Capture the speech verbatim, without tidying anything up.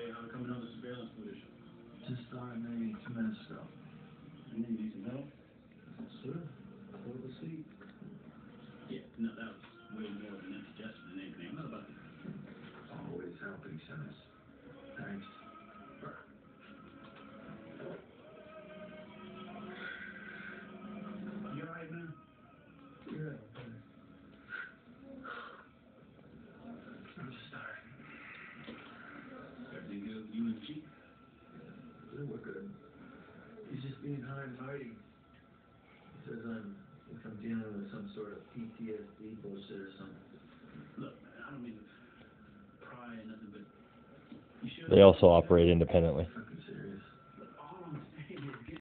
Hey, how come another surveillance footage? Just started maybe two minutes ago. You need some help? Sure. Hold the seat. Yeah, no, that was way more of an indigestion than anything. What about this? Always helping, Simmons. Thanks. You alright, man? Yeah. I'm just tired. Everything good with you and G? Yeah, we're good. He's just being high and mighty. He says I'm, if I'm dealing with some sort of P T S D bullshit or something. Look, man, I don't mean to pry or nothing, but you should. They also operate independently.